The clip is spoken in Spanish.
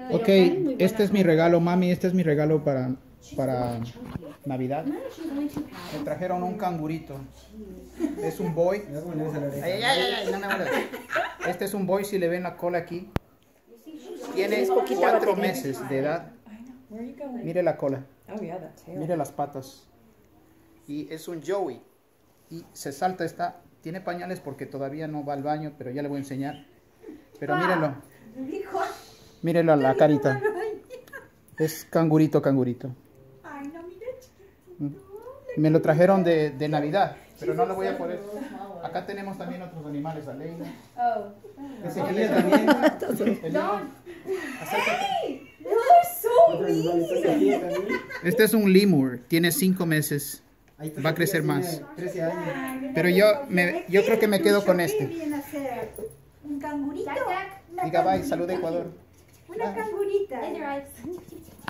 Ok, este es mi regalo, mami. Este es mi regalo para Navidad. Me trajeron un cangurito. Es un boy. Ay, ay, ay, ay, no me muevas. Este es un boy, si le ven la cola aquí. Tiene 4 meses de edad. Mire la cola. Mire las patas. Y es un Joey. Y se salta, tiene pañales porque todavía no va al baño, pero ya le voy a enseñar. Pero mírenlo. Mírenlo la carita. Es cangurito, cangurito. Me lo trajeron de Navidad, pero no lo voy a poner. Acá tenemos también otros animales, Aleina. Enseñale también. El león. Acércate. Este es un lemur, tiene 5 meses. Va a crecer más. 13 años. Pero yo creo que me quedo con este. ¿Un cangurito? Diga bye, salud Ecuador. Una cangurita.